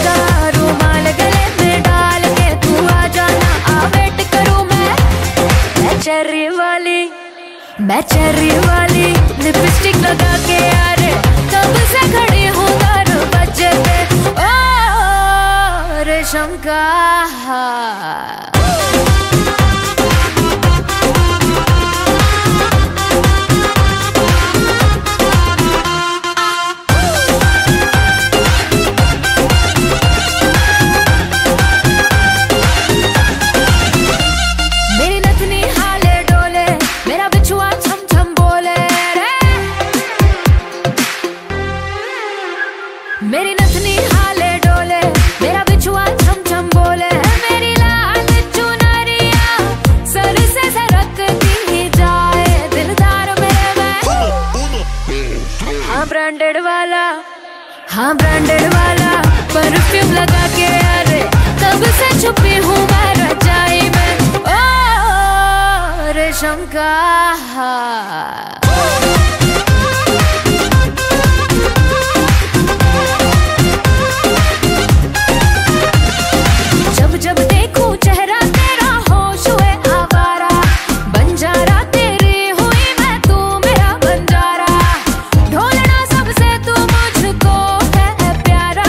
दूंगा रुमाल गले में डाल के, तू आ जाना, आ वेट करूं मैं चेरी वाली लिपस्टिक लगा के यार कब से खड़ी हूँ दरवाजे पे, ओ रेशम का मेरी नथनी हाले डोले, मेरा बिछुआ छम छम बोले, मेरी लाल चुनरिया सर से सरकती ही जाए, दिलदार मेरे मैं हाँ ब्रांडेड वाला परफ्यूम लगा के अरे कब से छुपी हूँ मैं रजाई में, ओ रेशम का जब देखूं चेहरा तेरा होश हुए आवारा, बंजारा तेरी हुई मैं, तू मेरा बंजारा, ढोलना सबसे तू मुझको है प्यारा,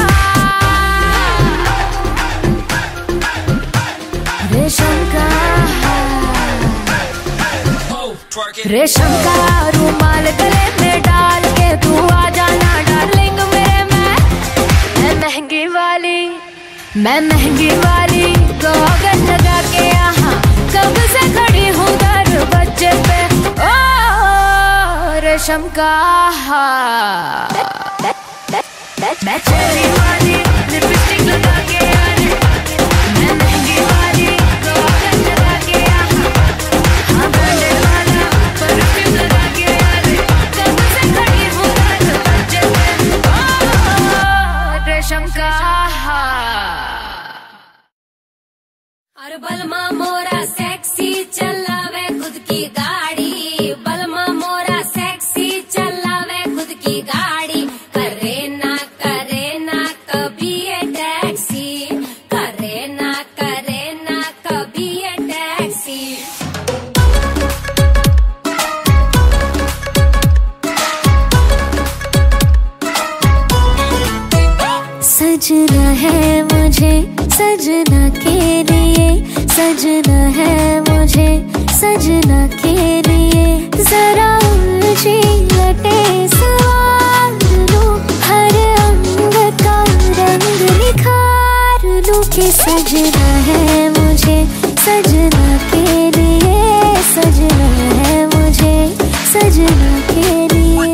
रेशम का रुमाल गले में डाल के, तू आ जाना डार्लिंग मेरे मैं महंगी वाली गॉगल लगा के यहाँ कब से खड़ी हूँ दरवाजे पे, ओ रेशम का मैं चेरी वाली लिपस्टिक लगा के आने, मैं महंगी वाली गॉगल लगा के यहाँ हाँ ब्रांडेड वाला परफ्यूम लगा के आने, कब से खड़ी हूँ दरवाजे पे, ओ रेशम का और बलमा मोरा सेक्सी चलावे खुद की गाड़ी, बलमा मोरा सेक्सी चलावे खुद की गाड़ी, करे ना कभी ये टैक्सी, करे ना कभी ये टैक्सी। सजना है मुझे सजना के लिए, सजना है मुझे सजना के लिए, जरा उलझी लटे सवार लूं, हर अंग का रंग निखार लूं कि सजना है मुझे सजना के लिए, सजना है मुझे सजना के लिए।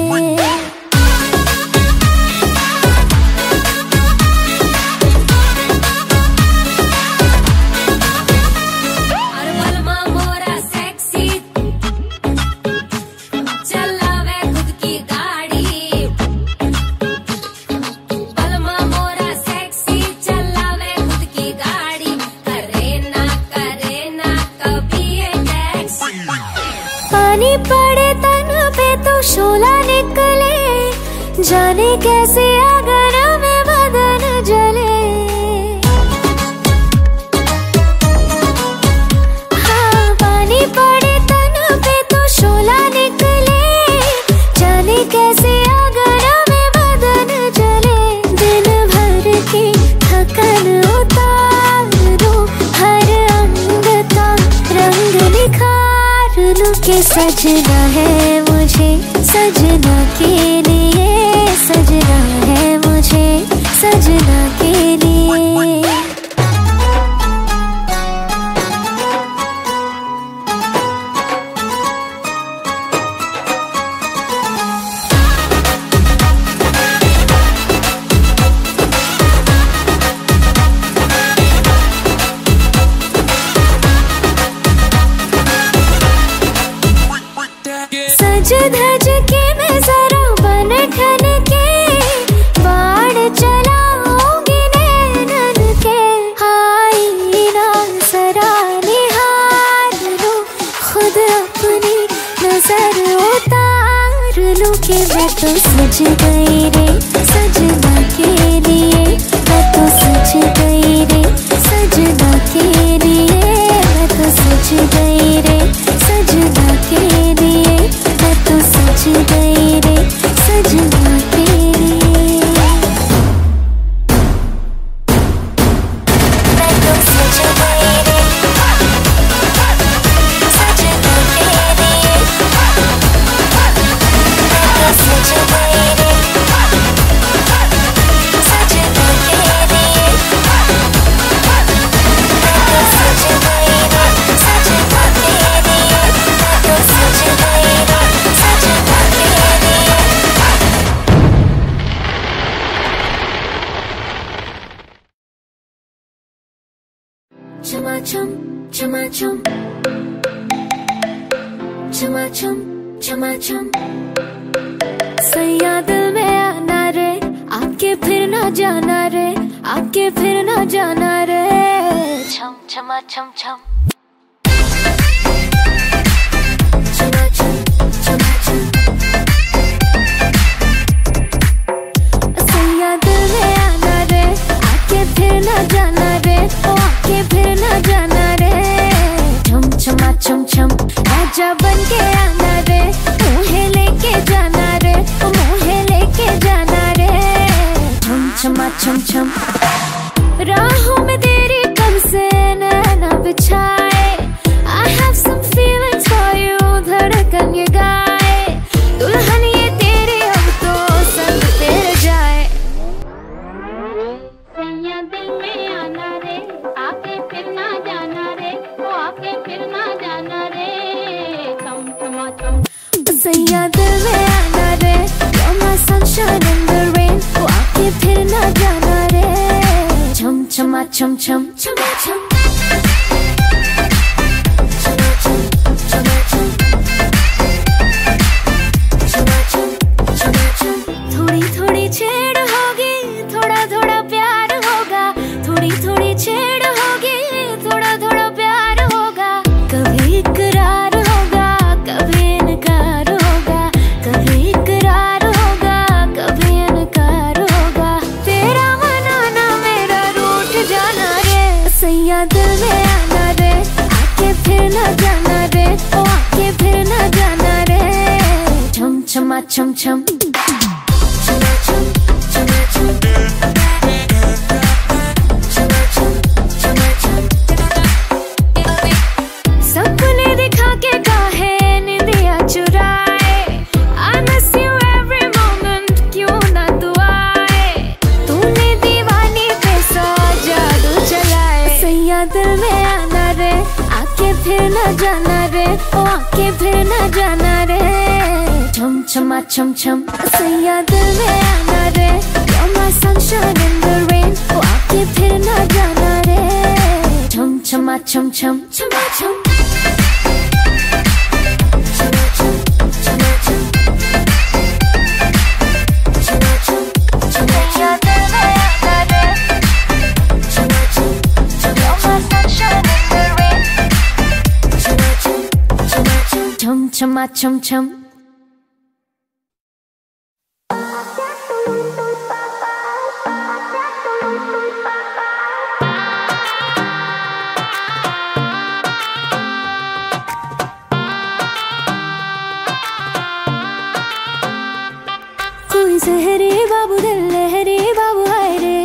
पानी पड़े तन पे तो शोला निकले, जाने कैसे अगर में बदन जले, हाँ पानी पड़े तन पे तो शोला निकले, जाने कैसे अगर में बदन जले, दिन भर की थकन उतार दूं, हर अंग का रंग निखार लूं कि सजना है मुझे सजना के लिए, सजना है मुझे सजना के लिए। सज धज के मैं जरा बन ठन के, बाण चलाऊंगी नैनन के, हाय ना सरा निहार लूं, खुद अपनी नजर उतार लूं कि मैं तो सज गई रे सजना के लिए, मैं तो Chum, chuma chum, chuma chum, chuma chum. सैया दिल में आना रे, आके फिर ना जाना रे, आके फिर ना जाना रे. Chum, chuma chum chum. Chuma chum, chuma chum. सैया दिल में आना रे, आके फिर ना जाना रे, ओ आके फिर ना जाना रे. Chum, chuma chum chum. राजा बन के आना रे, मुझे लेके जाना रे, मुझे लेके जाना रे. Chum, chuma chum chum. राहों में तेरी कब से नैना बिछाए. I have some feelings for you, धड़कन ये गाए. दुल्हन ये तेरी अब तो संग तेरे जाए. सैया दिल में आना रे, आके फिर ना जाना रे, वो आके फिर ना जाना रे. Chum, chuma chum. सैया दिल में आना रे, you're my sunshine in the rain, वो आके फिर ना जाना रे. Chum, chuma chum chum, chuma chum. Chuma chum, chuma chum. Chuma chum, chuma chum. थोड़ी थोड़ी छेड़ होगी, थोड़ा थोड़ा प्यार होगा. थोड़ी थोड़ी छेड़ होगी, थोड़ा थोड़ा प्यार होगा. कभी इकरार होगा, कभी इनकार होगा. कभी इकरार होगा, कभी इनकार होगा. तेरा मनाना मेरा रूठ जाना रे. सैया दिल में आना रे, आके फिर ना जाना रे, ओ आके फिर ना जाना रे. Chum, chuma chum chum. Chuma chum, chuma chum. Chuma chum, chuma chum. सपने दिखा के काहे निंदिया चुराए. I miss you every moment, क्यों ना तू आए. तूने दीवानी पे सा जादू चलाए. सैया दिल में आना रे, आके फिर ना जाना रे, ओ आके फिर ना जाना रे. Chum, chuma chum chum. सैया दिल में आना रे, you're my sunshine in the rain, ओ आके फिर ना जाना रे. Chum, chuma chum chum, chuma chum. Chuma chum, chuma chum. Chuma chum, chuma chum. दिल में आना रे. Chuma chum, chuma chum. You're my sunshine in the rain. Chuma chum, chuma chum. Chum, chuma chum chum. कोई जहरे बाबू दिल लहरे बाबू हाय रे.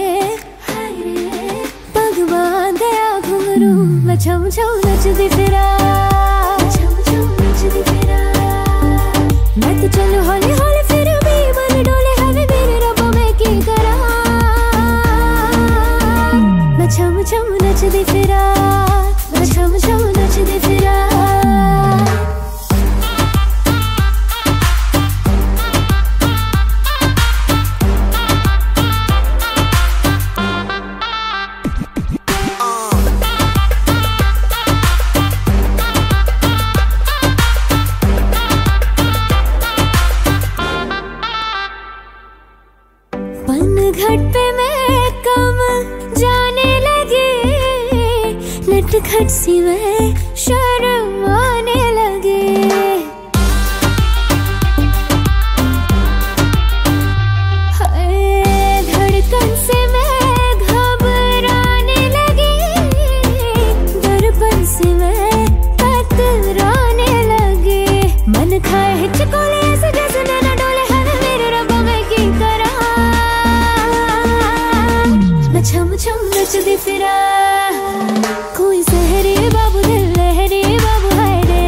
पग बांधे घुंघरू मैं छम छम नचदी फिरा. छम छम नचदी फिरा. मैं तो चलूं हौले हौले फिर भी मन डोले हवे मेरे रब्बा मैं की करा. मैं छम छम नचदी फिरा. मैं छम छम नचदी फिरा. घट पे मैं कम जाने लगी. नटखट सी मैं शर्म आने लगी. धड़कन से मैं घबराने लगी. दर्पण से मैं कतराने लगी. मन खाए हिचकोले ऐसे जैसे नैना डोले हवे मेरे रब्बा मैं की करा. मैं छम छम नचदी फिरा. कोई जहरे बाबू दिल लहरे बाबू हाय रे.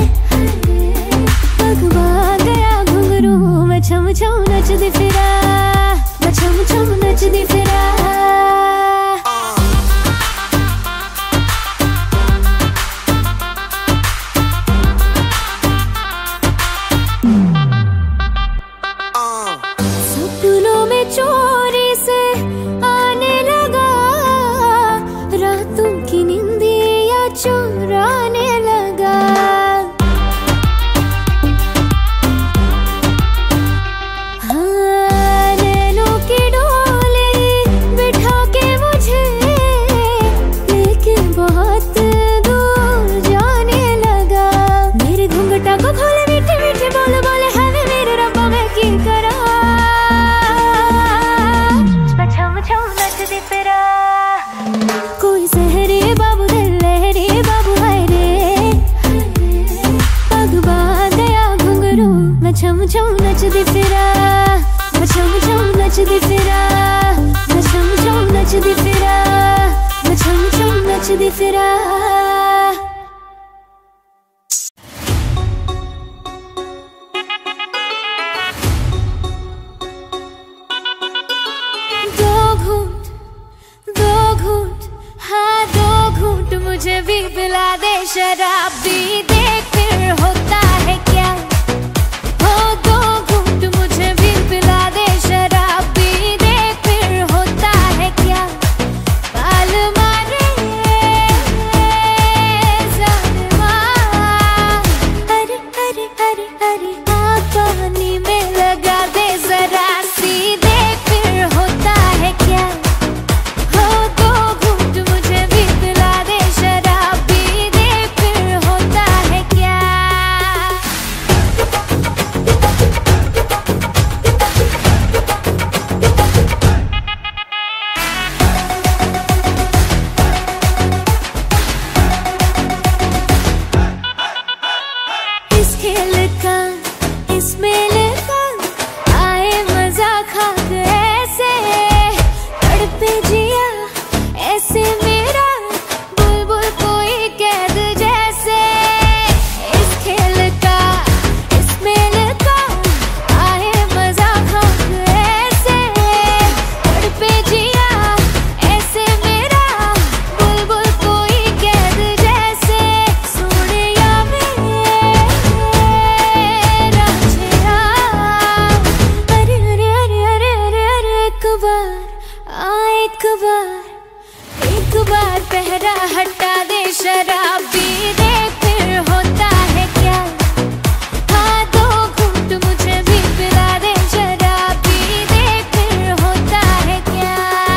भगवा गया घुंघरू मैं छम छम नचदी फिरा. मैं छम छम नचदी फिरा. सपनों में चोरी से आने लगा. रातों की नींद कोई सहरे बाबू दिल लहरे बाबू हाय रे, पग बांधया घुंघरू मैं छम छम नचदी फिरा, मैं छम छम नचदी फिरा, मैं छम छम नचदी फिरा, मैं छम छम नचदी फिरा। मुझे भी पिला दे शराब भी देख फिर होता है क्या, हो दो घूंट मुझे भी पिला दे शराब भी देख फिर होता है क्या। बाल मारे ज़ालिमा, अरे अरे अरे अरे आग पानी में लगा दे जरा सी देख फिर होता है क्या, हो दो घूंट मुझे भी पिला दे शराब भी देख फिर होता है क्या। इस खेल का इस मेले का आए मजा खा ऐसे, तड़पे जिया ऐसे मेरा बुलबुल कोई कैद जैसे। इस खेल का इस मेले का आए मजा खा ऐसे, तड़पे जिया ऐसे मेरा बुलबुल कोई कैद जैसे। सोनिया मेरा चेहरा, अरे अरे अरे अरे अरे अरे एक बार एक बार पहरा हटा दे शराब भी देख फिर होता है क्या। हाँ दो घूंट मुझे भी पिला दे शराब भी देख फिर होता है क्या।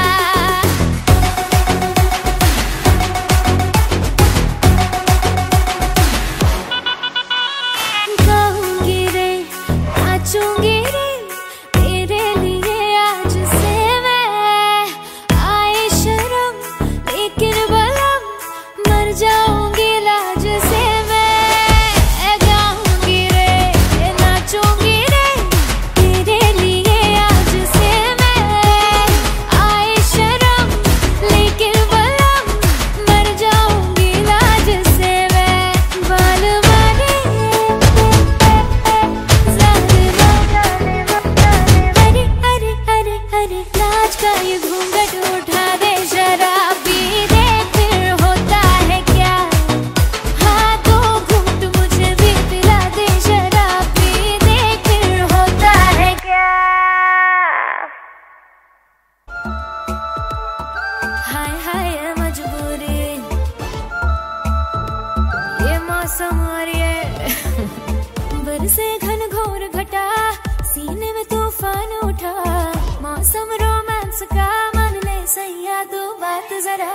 गाऊंगी रे नाचूंगी रे तेरे लिए आज से मैं, आए शर्म लेकिन बलम मर जाऊंगी लाज से मैं। गाऊंगी रे नाचूंगी रे तेरे लिए आज से मैं, आए शर्म लेकिन बलम मर जाऊंगी लाज से मैं। बाल मारे ज़ालिमा, अरे अरे अरे अरे नाच का ये घूंघट उठा दे शराब भी देख फिर होता है क्या। हाँ दो घूंट मुझे भी पिला दे शराब भी देख फिर होता है क्या। हाय हाय ये मजबूरी, ये मौसम और ये बरसे घन घोर घटा, सीने में तूफान उठा। मौसम रोमांस का मान ले सैया तू बात जरा।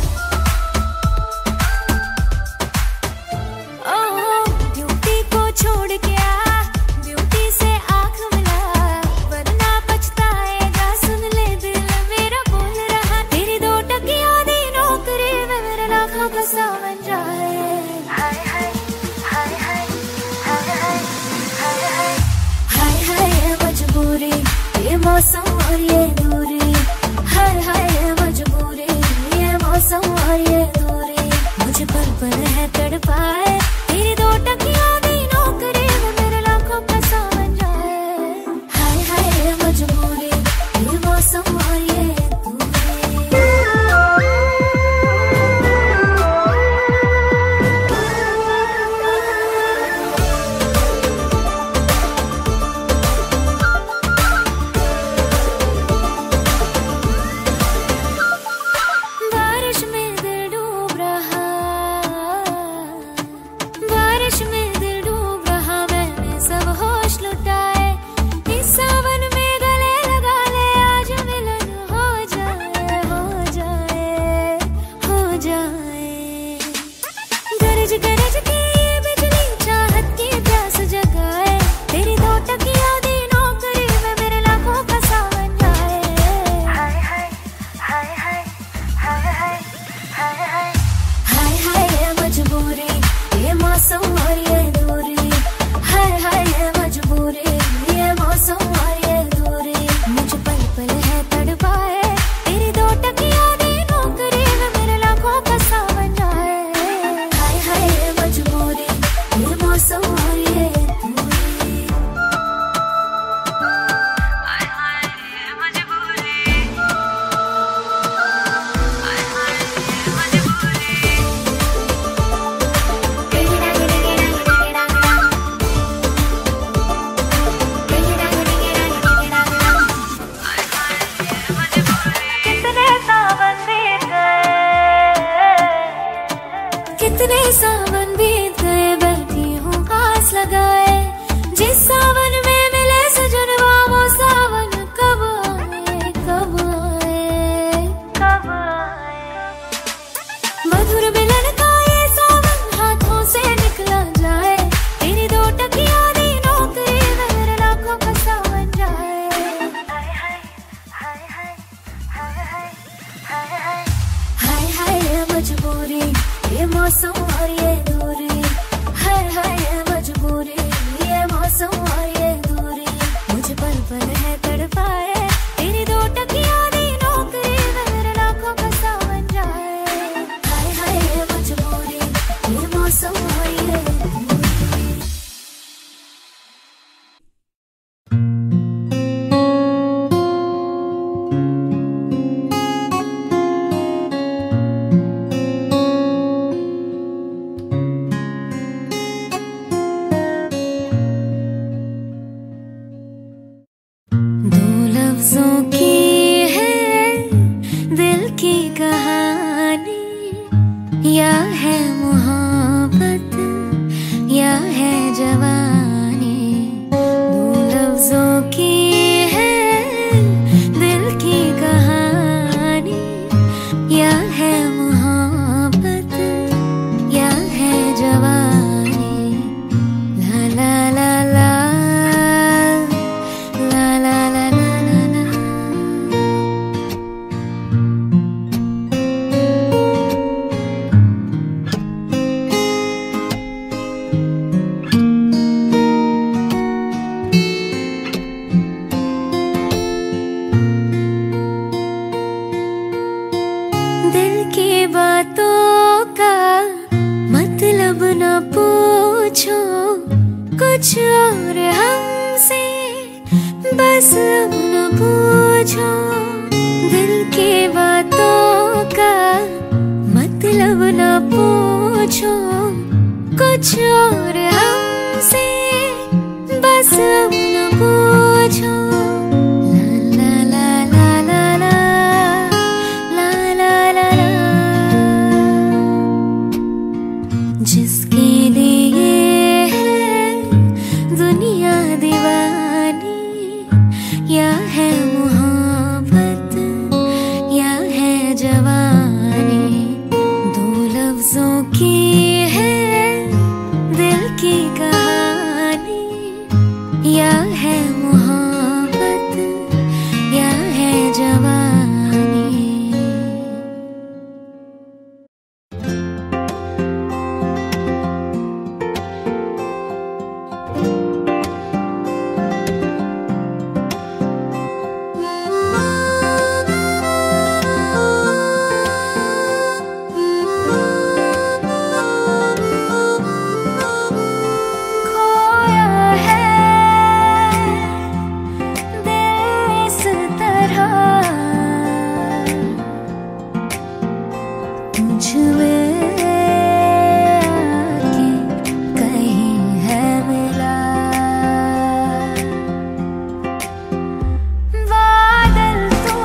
ओह ब्यूटी को छोड़ के आ, ब्यूटी से आंख मिला, वरना पछताएगा सुन ले दिल मेरा बोल रहा। तेरी 2 टकियों दी नौकरी में मेरे लाखों का सावन जाए। हाय हाय हाय हाय हाय हाय हाय हाय हाय हाय ये मजबूरी, ये मौसम और ये दूरी। हाय हाय ये मजबूरी, ये कितने सावन बीत गए, बैठी हूँ आस लगाए, जिस सावन में मिले सजनवा वो सावन कब आए, कब आए, कब आए। मधुर मिलन का ये सावन हाथों से निकला जाए, तेरी दो टकिया दी नौकरी मेरे लाखों का सावन जाए। हाय हाय हाय हाय हाय हाय हाय हाय ये मजबूरी, ये मौसम और ये दूरी, हाय हाय ये मजबूरी, ये मौसम और ये दूरी, मुझे पल पल है तड़पाए, तेरी दो टकिया दी नौकरी मेरे लाखों का सावन जाए। हाय हाय ये मजबूरी, ये मौसम और ये दूरी। दो लफ्जों की है दिल की कहानी, या है मोहब्बत या है जवानी। दो लफ्जों की है दिल की कहानी, या है मोहब्बत या है जवानी। ला ला ला ला ला ला ला ला ला ला। दिल की बातों का मतलब न पूछो, कुछ और हमसे बस अब न पूछो। दिल की बातों का मतलब न पूछो, कुछ और हमसे बस अब न पूछो। ला ला ला ला ला ला ला ला ला। जिसके लिए है दुनिया दीवानी, या है मोहब्बत या है जवानी। दो लफ्जों की है दिल की कहानी, या है मोहब्बत या है जवानी। खोया है दिल इस तरह, मुझ में आके कहीं है मिला। बादल तो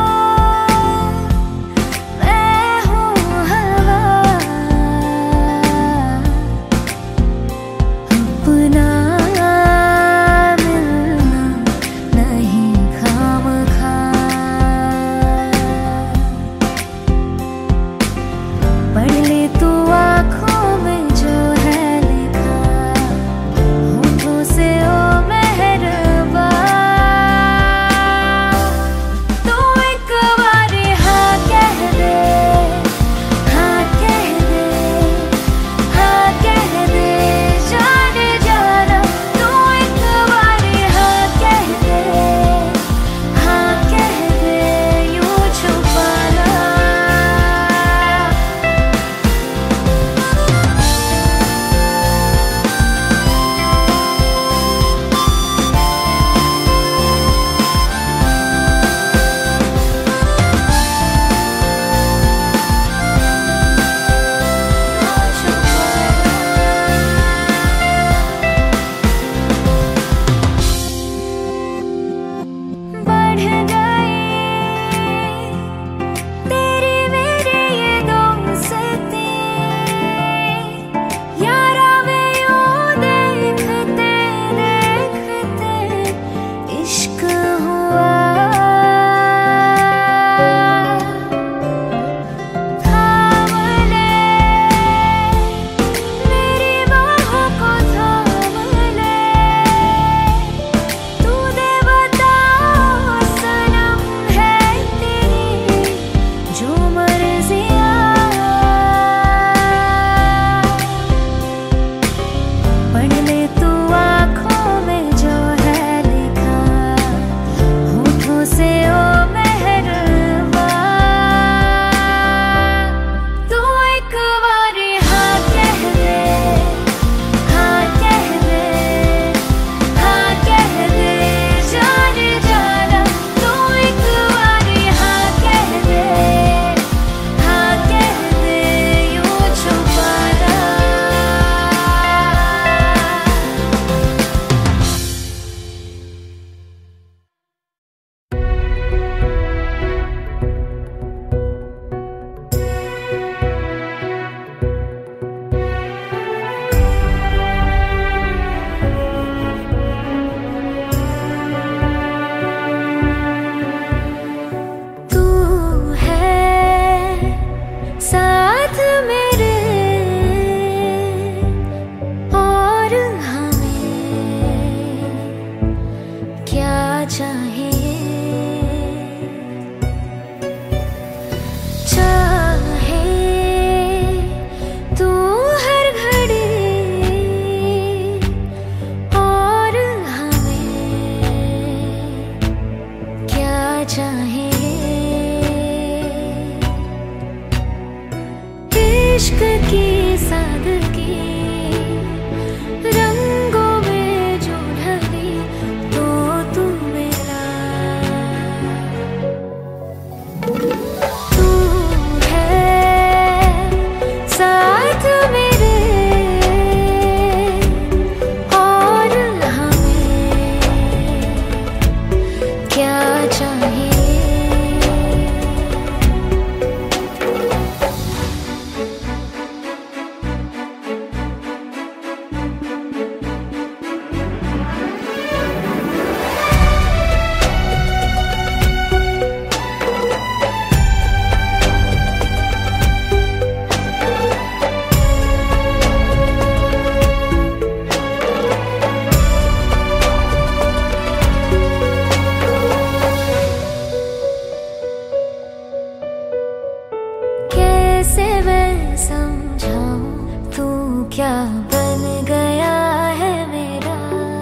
मैं हूँ हवा, अपना मिलना नहीं खामखा। पढ़ ले तू आँखों में जो है लिखा, होठों से ओ मेहरबा। तू एक बारी हाँ कह दे, हाँ कह दे, हाँ कह दे, जाने जाना। तू एक बारी हाँ कह दे, हाँ कह दे, यूं छुपाना। इश्क की सादगी रंगों में जो ढली तो तू मिला। तू है साथ मेरे और हमें क्या चाहिए। कैसे मैं समझाऊं तू क्या बन गया है मेरा।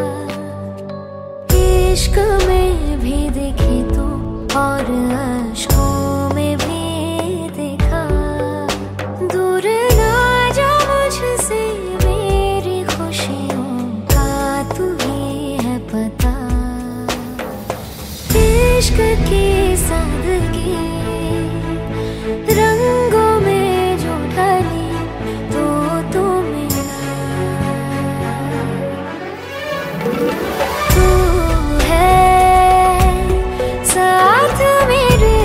इश्क में भी दिखी तू और अश्कों में भी दिखा। दूर ना जा मुझसे मेरी खुशियों का तू ही है पता। इश्क की सादगी रंगों में जो ढली तो तू मिला। तू है साथ मेरे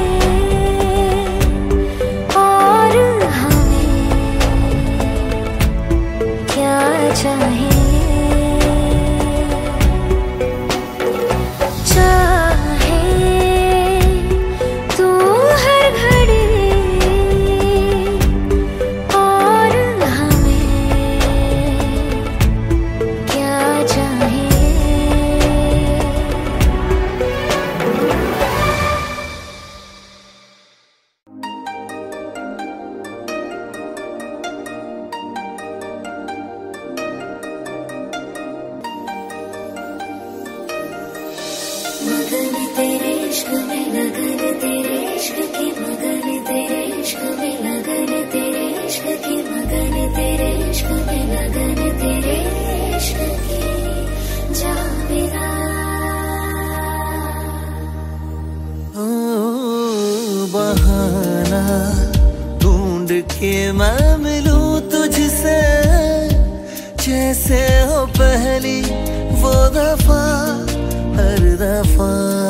और हमें क्या चाहिए। मगन तेरे इश्क में लगन तेरे इश्क की मगन तेरे इश्क में लगन तेरे इश्क की मगन तेरे इश्क में लगन तेरे इश्क की जा मेरा। बहाना ढूंढ के मैं मिलूं तुझसे जैसे हो पहली वो दफा हर दफा।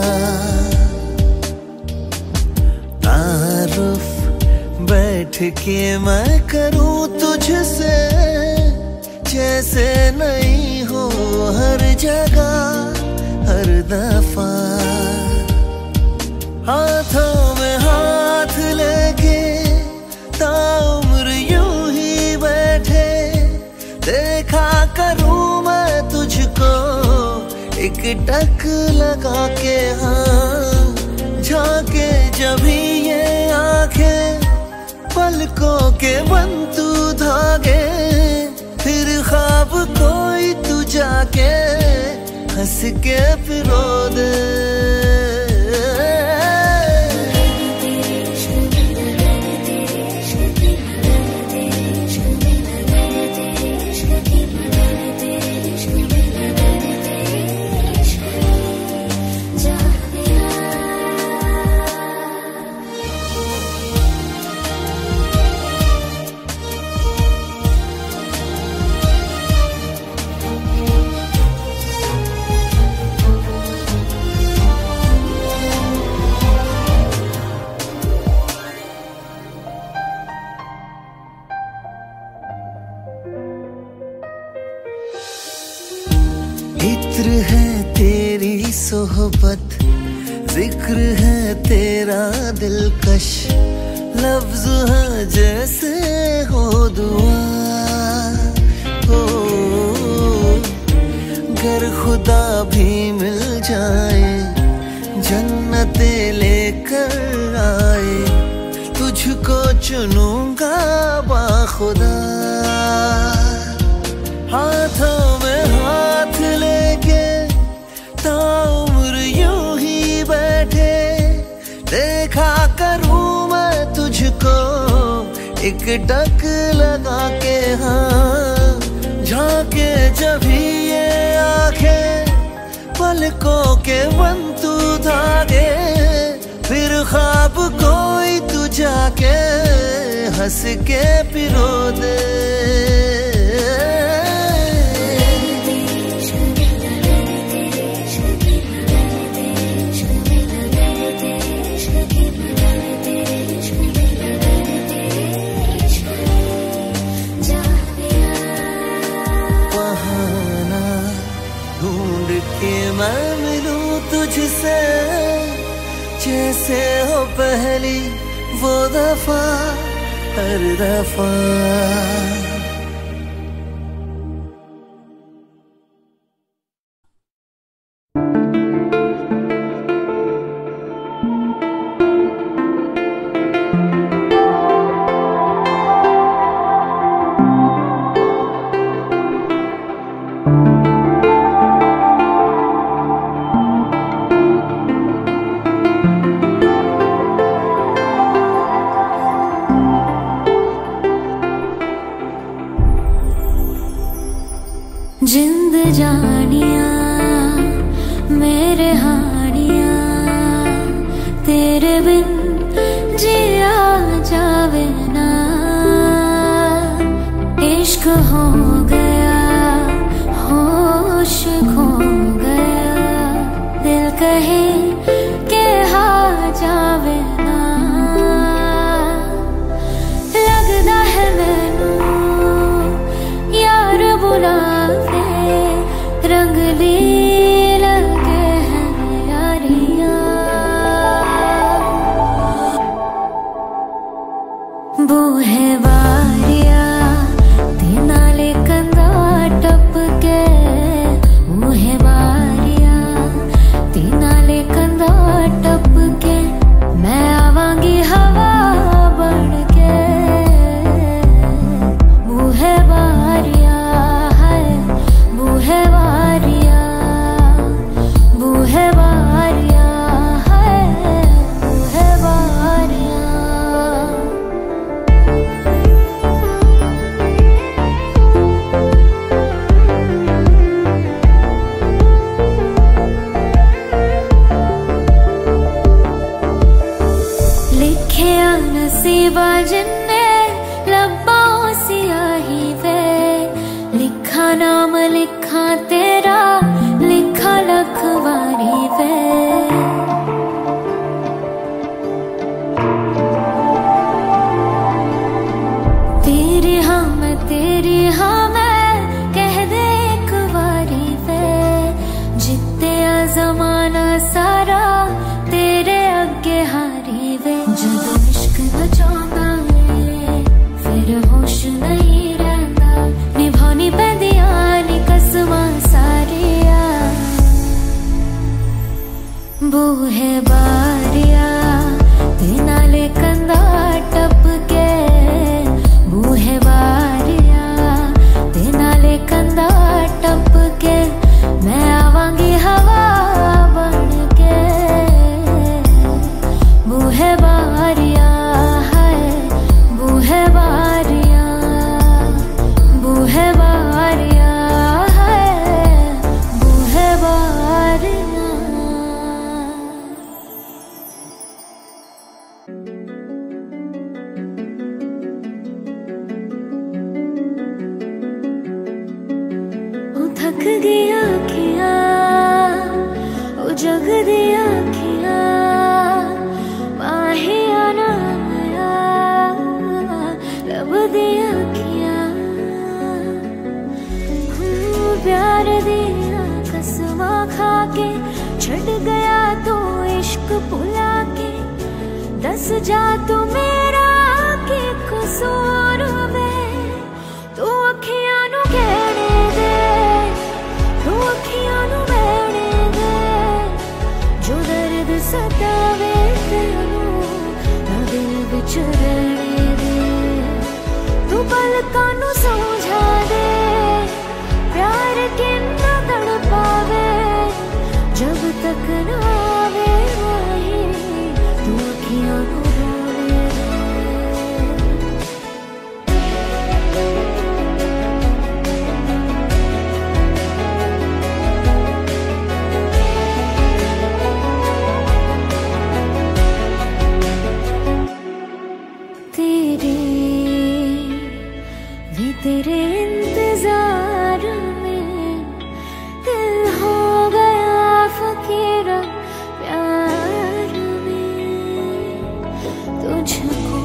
तारुफ बैठ के मैं करूं तुझसे जैसे नहीं हो हर जगह हर दफा। हाथों में हाथ लेके ताउम्र यूं ही बैठे देखा करूं मैं तुझको एक टक लगा के। हाँ झांके जभी ये आंखें पलकों के बनतू धागे फिर ख्वाब कोई तू जाके हंस के फिरो दे। इत्र है तेरी सोहबत जिक्र है तेरा दिलकश लफ्ज है जैसे हो दुआ। हो गर खुदा भी मिल जाए जन्नते लेकर आए तुझको चुनूंगा बाखुदा। हाथों में हाथ लेके ताउम्र यूं ही बैठे देखा करूं मैं तुझको एक टक लगा के हाँ झांके जब भी ये आंखें पलकों के बंतु धागे फिर ख्वाब कोई तू जाके हंस के पिरो दे। मैं मिलूं तुझसे जैसे हो पहली वो दफा हर दफा। जिंद जानिया मेरे हानिया तेरे बिन जिया जावे ना। इश्क हो गया होश खो गया दिल कहे के हा जावे ना। लगदा है मैनू यार बुलावे रंग ली लगे हैं यारियां। बूहे बारिया दिनाले कंधा टप के बूहे बारिया दिनाले कंधा टप के मैं आवांगी हवा बन के। बूहे बारिया है बूहे बारिया बूहे बारिया है बूहे बारिया। लिखिया नसीबा जिन्ने लब्बां सियाही वे लिखा नाम लिखा तेरा लिखा लखवारी वे। तेरी हाँ मैं कह दे एक बारी वे जित्तिया जमाना सारा तेरे अगे हारी वे। जदों इश्क नचांदा है फिर होश नहीं रहंदा निभानी पैंदियां नी कसमां सारिया। बूहे बारिया दिनाले कंधा टप के बूहे बारिया दिनाले कंधा टप के मैं आवांगी हवा बन के। बूहे बारिया है बूहे बारिया बूहे बारिया है बूहे बारिया। ओ थक गई आँखियाँ ओ जग दी आँखियाँ माहिया ना आया लब दी आँखियाँ प्यार दिया कसमां खा के छड़ गया तू इश्क भुला के। दस जा तू मेरा के कसूर में तू अखियां नू कहने दे तू अखियां नू बहने दे। जो दर्द सतावे तेनू ना दिल विच रहने दे। तू पलकां नू समझा दे प्यार किन्ना तड़पावे जब तक ना आवे वही तू अखियां नू रोने दे। रे वे तेरे इंतजार में दिल हो गया फकीर प्यार में। तुझको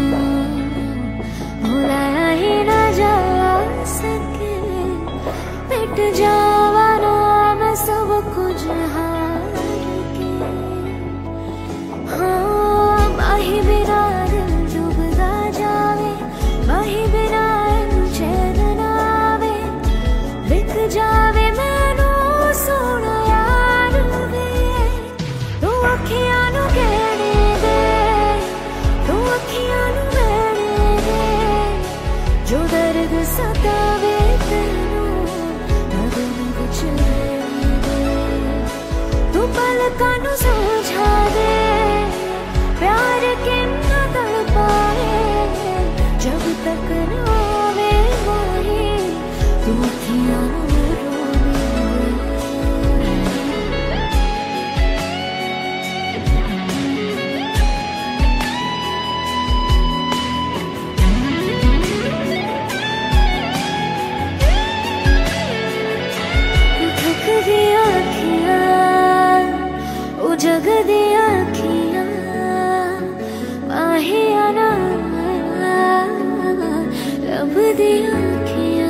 भुलाया ही ना जा सके, मिट जावा नाम सब कुछ हार के। हाँ माही बिना दिल डूबता जावे, माही बिना चैन ना आवे, बिक जावे मैनू सोना यार वे। तू अखियां नू कहने दे, तू अखियां नू कहने दे, जो दर्द सतावे तेनू मगन कुछ रहने दे। तू पलकां नू समझा दे, प्यार के ना तड़पाए, जब तक ना आवे वही तू अखियां नू रोने दे। थक दिया अखियां ओ जग दिया अखियां, माहिया ना लब दिया अखियां।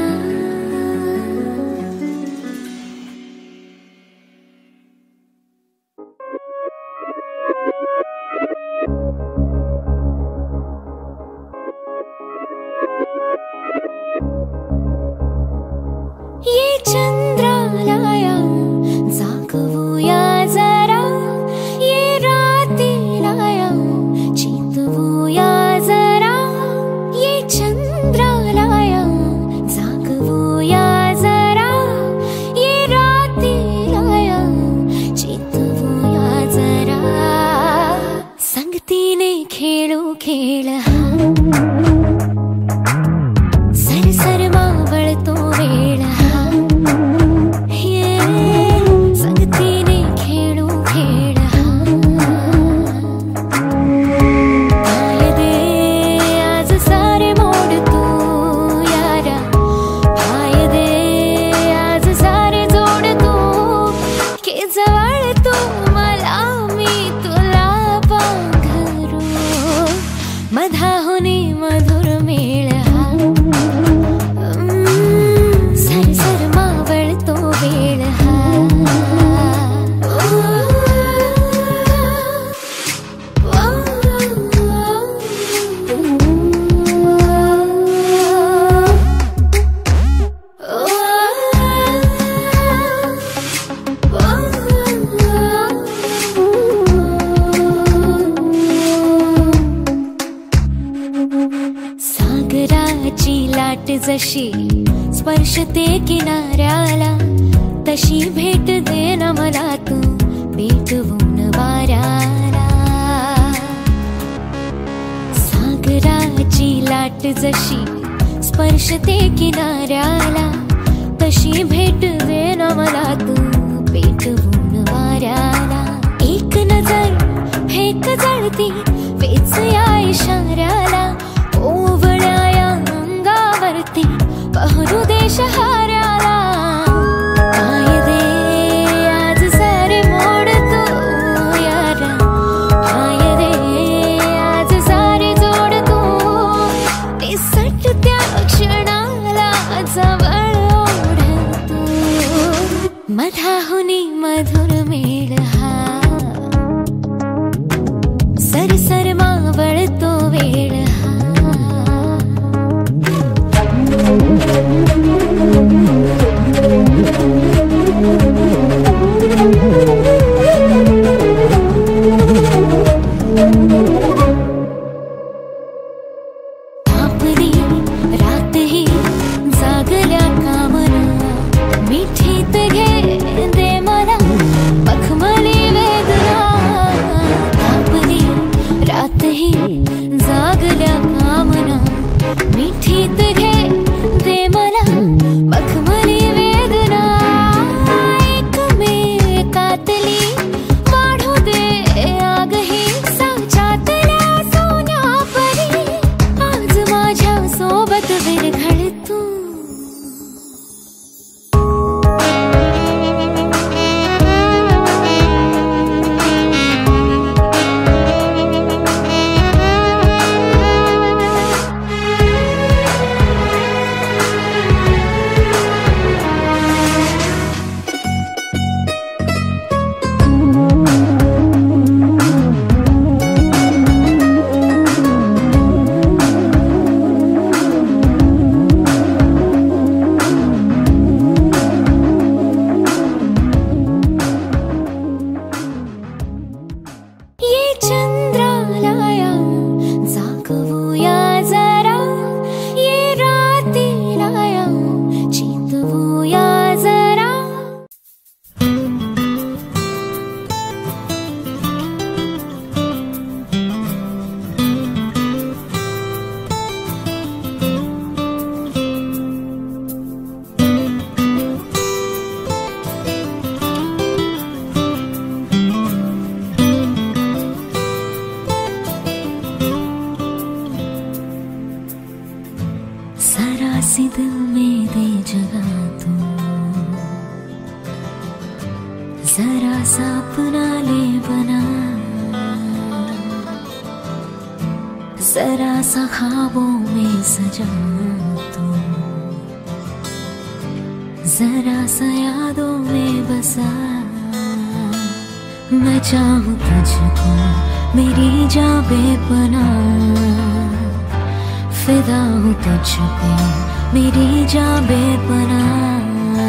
ये चंद्रालया जागवूया जरा, ये रातीलया चितवूया जरा। ये चंद्रालया जागवूया जरा, ये रातीलया चितवूया जरा। संगतीने खेळू खेळ हा, सरसर मावळतो वेळ हा। ये संगतीने खेळू खेळ हा, पाय दे आज सारे मोड तू यारा, पाय दे आज सारे जोड तू, की जवळ तू मला मी तुला पांघरू। मधाहुनी मधुर मेळ हा, सरसर मावळतो वेळ हा। सागराची लाट जशी स्पर्शते किनाऱ्याला, तशी भेट दे ना मला तू पेटवून वाऱ्याला। सागराची लाट जशी स्पर्शते किनाऱ्याला, तशी भेट दे ना मला तू पेटवून वाऱ्याला। एक नजर फेक जळती वेच या इशाऱ्याला, ओवळ्या या अंगावरती पहरू दे शहाऱ्याला। पाय दे आज सारे मोड तू यारा, पाय दे आज सारे जोड तू, निसटत्या क्षणाला जवळ ओढ तू। मधाहुनी मधुर मेळ हा, सरसर मावळतो वेळ हा। आपली रात ही जागल्या कामना, मिठीत घे दे मला मखमली वेदना। आपली रात ही जागल्या कामना, मिठीत घे दे मला मखमली वेदना। एकमेकातली वाढू दे आग ही, साच्यातल्या सोन्या परी जरा सी दिल में दे जगह तू, जरा सा अपना ले बना, जरा सा ख्वाबों में सजा तू, जरा सा यादों में बसा। मैं चाहूँ तुझको मेरी जान बेपनाह, फिदा हूँ तुझ पे मेरी जान बेपनाह।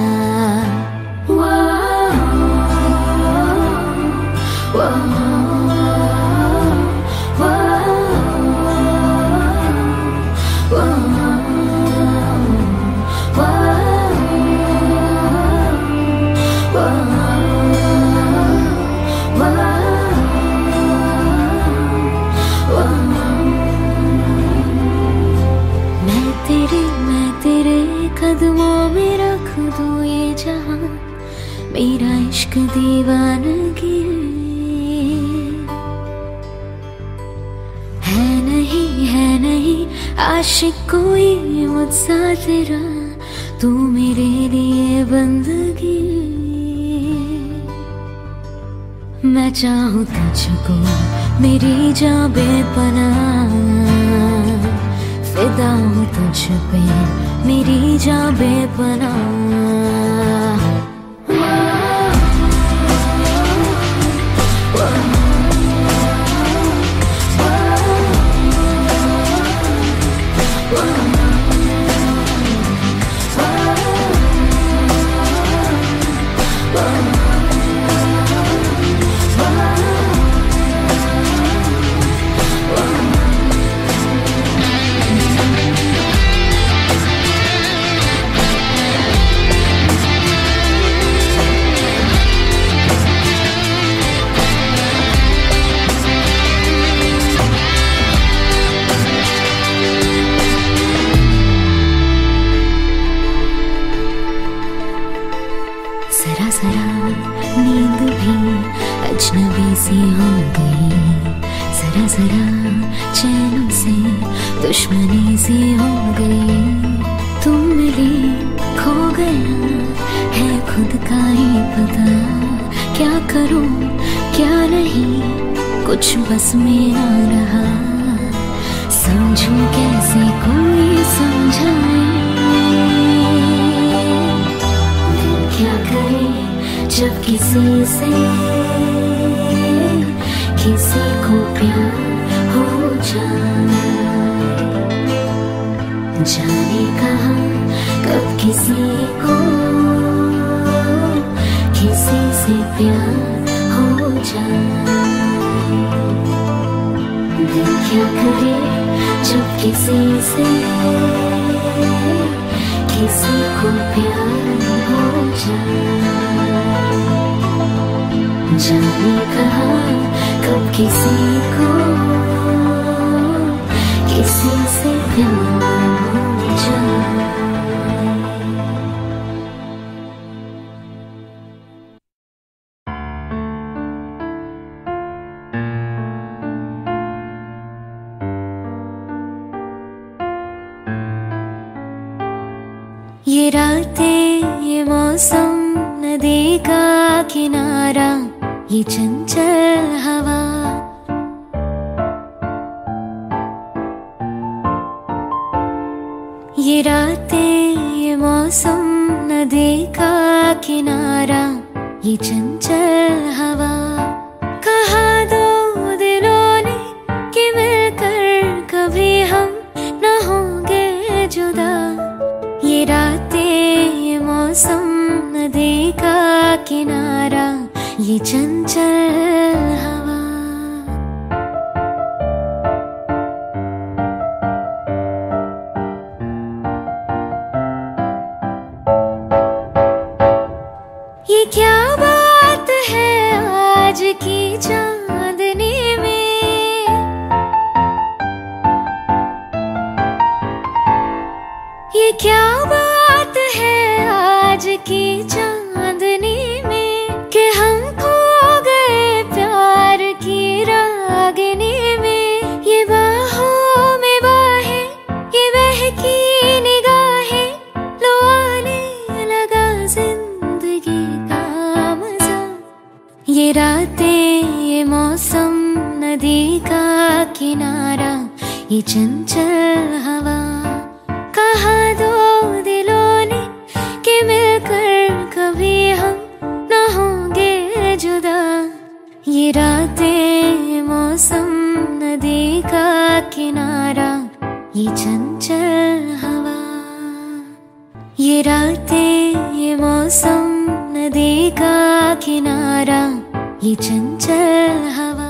मैं तेरे कदमों में रख दूं ये जहां, मेरा इश्क दीवानगी है नहीं आशिक कोई मुझसा तेरा, तू मेरे लिए बंदगी। मैं चाहूँ तुझको मेरी जान बेपनाह, फिदा हूँ तुझ पे मेरी जान बेपनाह। जरा जरा नींद भी अजनबी सी हो गई, जरा जरा चैन से दुश्मनी सी हो गई। तुम मिली खो गया है खुद का ही पता, क्या करूं क्या नहीं कुछ बस में आ रहा। समझूं कैसे कोई समझाए, क्या करे जब किसी से किसी को प्यार हो जाए। जाने कहाँ कब किसी को किसी से प्यार हो जाए। दिल क्या करे जब किसी से किसी को प्यार हो जाए। जाने कहाँ कब किसी को किसी से प्यार हो जाए। ये रातें ये मौसम नदी का किनारा ये चंचल हवा, ये रातें ये मौसम नदी का किनारा ये चंचल हवा। कहा दो दिलों ने कि मिलकर कभी हम न होंगे जुदा। ये रातें ये मौसम नदी का किनारा ये चंचल हवा। ये क्या बात है आज की चांदनी में, ये क्या बात है आज की चांदनी में कि हम खो गए प्यार की रागिनी में। ये बाहों में बाहें ये बहकी निगाह नदी का किनारा, ये चंचल हवा। कहा दो दिलों ने कि मिलकर कभी हम न होंगे जुदा। ये रातें मौसम नदी का किनारा, ये चंचल हवा। ये रातें ये मौसम नदी का किनारा, ये चंचल हवा।